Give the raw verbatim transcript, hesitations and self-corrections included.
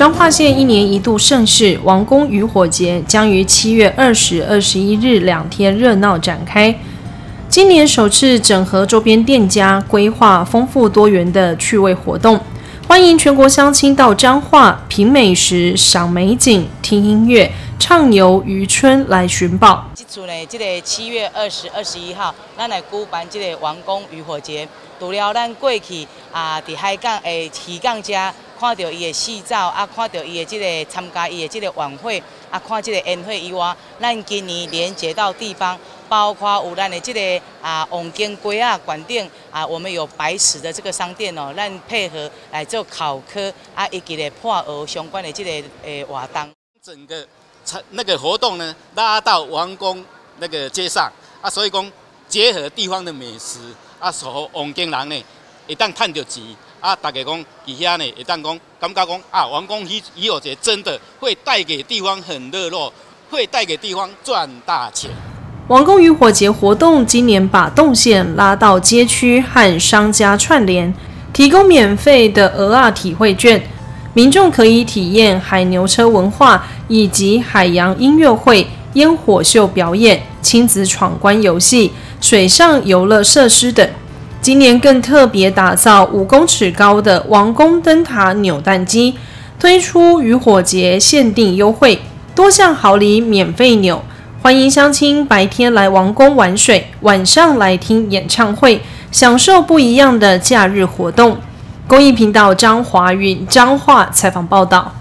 彰化县一年一度盛事王宫渔火节将于七月二十、二十一日两天热闹展开。今年首次整合周边店家，规划丰富多元的趣味活动，欢迎全国乡亲到彰化品美食、赏美景、听音乐、畅游渔村来寻宝。 这次呢，这个七月二十、二十一号，咱来举办这个王宫渔火节。除了咱过去啊，伫海港诶渔港遮看到伊的戏照，啊，看到伊的这个参加伊的这个晚会，啊，看这个宴会以外，咱今年连接到地方，包括有咱的这个啊王宫街啊馆顶啊，我们有白石的这个商店哦，咱配合来做考科啊，以及咧破鹅相关的这个诶活动。 整个那个活动呢，拉到王宫那个街上啊，所以讲结合地方的美食啊，所王宫人呢，会当赚到钱啊，大家讲伫遐呢，会当讲感觉讲啊，王宫渔渔火节真的会带给地方很热络，会带给地方赚大钱。 王宫渔火节活动今年把动线拉到街区和商家串联，提供免费的蚵仔体会券。民众可以体验海牛车文化，以及海洋音乐会、烟火秀表演、亲子闯关游戏、水上游乐设施等。今年更特别打造五公尺高的王宫灯塔扭蛋机，推出渔火节限定优惠，多项好礼免费扭。欢迎乡亲白天来王宫玩水，晚上来听演唱会，享受不一样的假日活动。公益频道张华允彰化采访报道。